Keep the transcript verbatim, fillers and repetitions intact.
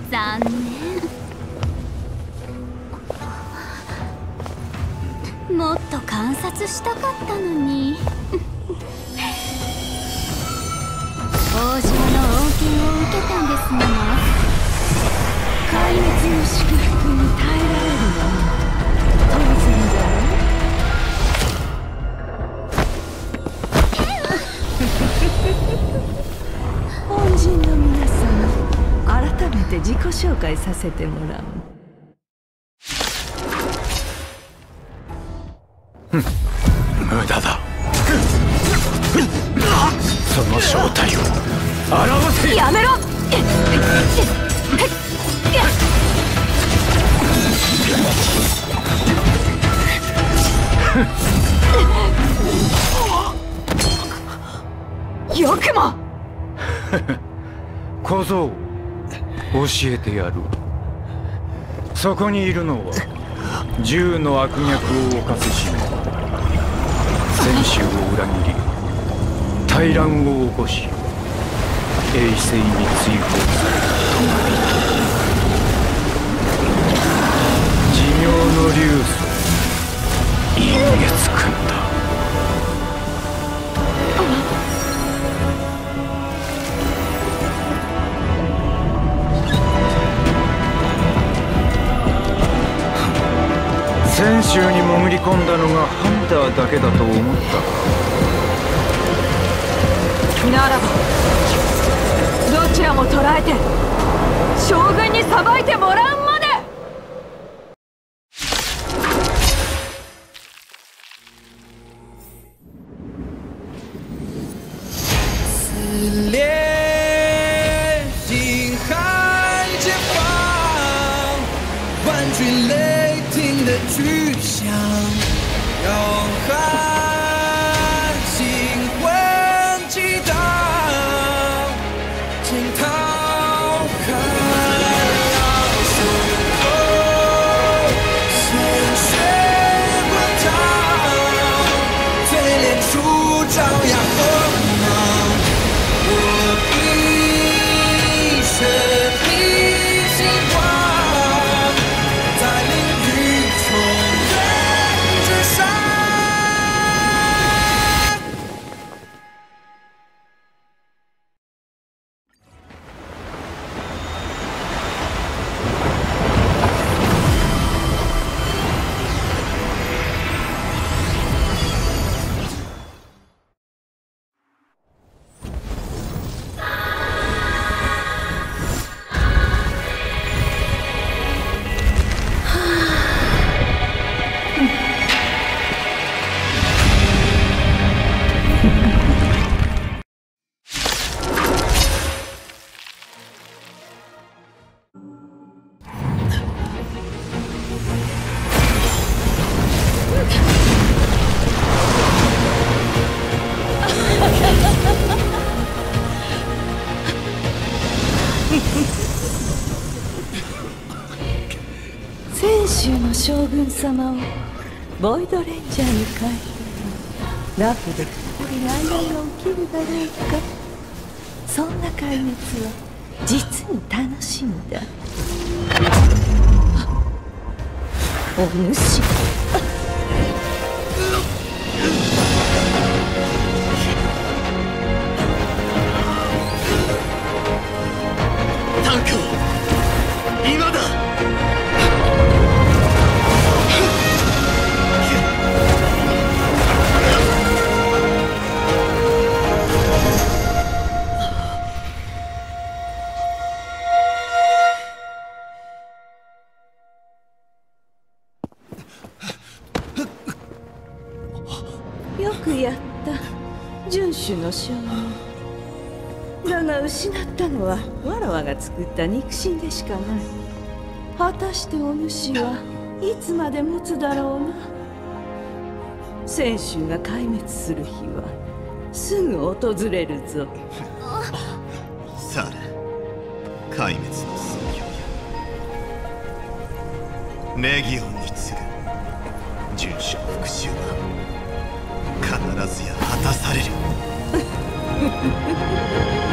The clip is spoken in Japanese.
残念。もっと観察したかったのに。王子の恩恵を受けたんですもの。 壊滅の祝福に耐えられるのも当然だろう。恩人の皆様、改めて自己紹介させてもらう。 無駄だ。その正体を表せ。 やめろ。よくも。 小僧、教えてやる。そこにいるのは銃の悪逆を犯すしも選手を裏切り大乱を起こし衛星に追放されたトマビト。寿命の竜祖陰月君だ。泉州に潜り込んだのがハンターだけだと思ったか。 ならばどちらも捕らえて将軍に裁いてもらうまで。 撕裂星海之方，万军雷霆的巨响，要喊星魂激荡，惊涛骇浪汹涌，鲜血滚烫，淬炼出朝阳锋芒。我一生一星光，在领域重任之上。 泉州の将軍様をボイドレンジャーに変えたらラフで二人の間が起きるだろうか。そんな壊滅は実に楽しみだ。お主タンクを今だ。 よくやった遵守の将軍だが、失ったのはわらわが作った肉親でしかない。果たしてお主はいつまで持つだろうな。泉州が壊滅する日はすぐ訪れるぞ。 さら壊滅の寸評やレギオンに次ぐ遵守の復讐は必ずや果たされる。